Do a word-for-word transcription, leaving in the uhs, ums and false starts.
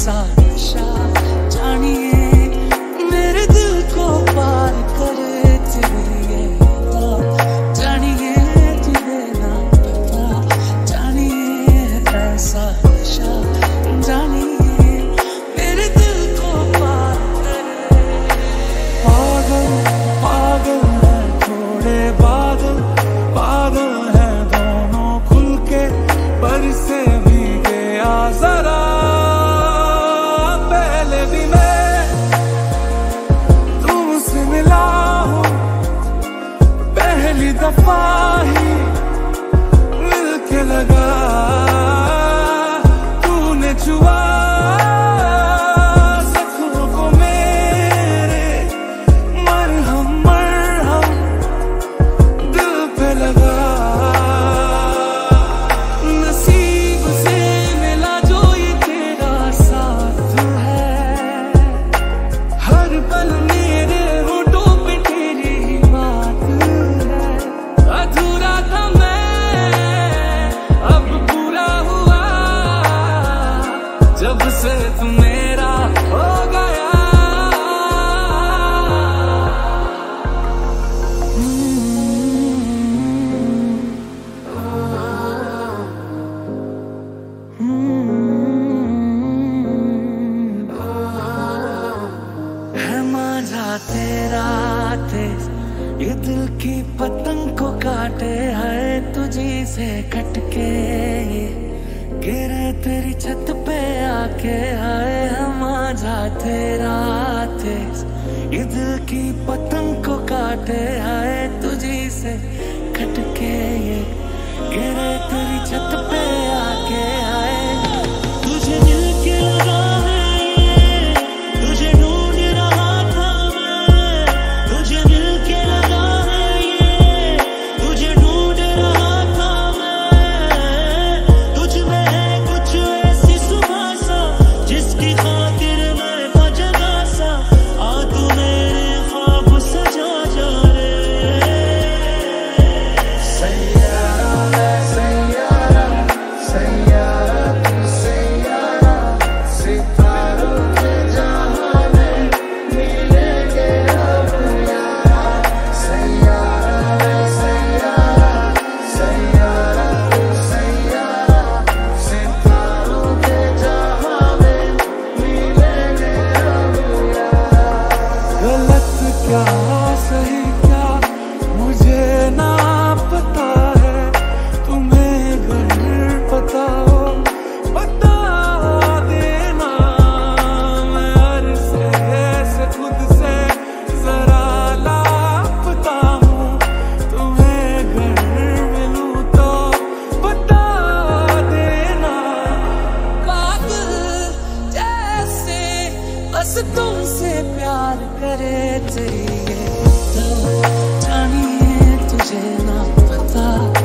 कैसा नशा जानिए मेरे दिल को पार करे तेरी ये बात जानिए तुझे ना पता जानिए कैसा नशा जानिए मेरे दिल को पार करे। पागल पागल है थोड़े बादल बादल है दोनों खुल के बरसे भी गया जरा पहले भी मैं तुमसे मिला हूँ पहली दफा ही मिल के लगा तूने छुआ जख्मों को मेरे मरहम मरहम दिल पे लगा नसीब से मिला जो ये तेरा साथ है हर पल मेरे होठों पे तेरी बात है अधूरा था मैं अब पूरा हुआ जब से तू मेरा हो गया। है मांझा तेरा तेज ये दिल की पतंग को काटे है तुझी से कटके ये गिरे तेरी छत पे आके है मांझा तेरा तेज ये दिल की पतंग को काटे है तुझी से कटके ये गिरे तेरी छत पे आके है तुझे मिल के लगा है ये तुझे ढूंढ रहा था मैं तुझे मिल के लगा है ये तुझे ढूंढ रहा था मैं तुझ में है कुछ ऐसी सुबह सा जिसकी खातिर मैं था जगा सा आ तू मेरे ख्वाब सजा जा रे सैयारा है सैयारा सैयारा तू सैयारा सितारों के जहां में मिलेंगे अब यारा सैयारा है सैयारा सैयारा तू सैयारा सितारों के जहां में मिलेंगे अब यारा। गलत क्या सही क्या मुझे ना पता है तुम्हें घर पता हो बता देना मैं अरसे से खुद से जरा लापता हूँ तुम्हें घर मिलूँ तो बता देना पागल जैसे बस तुमसे प्यार करे तेरी ये तो जानिए तुझे ना पता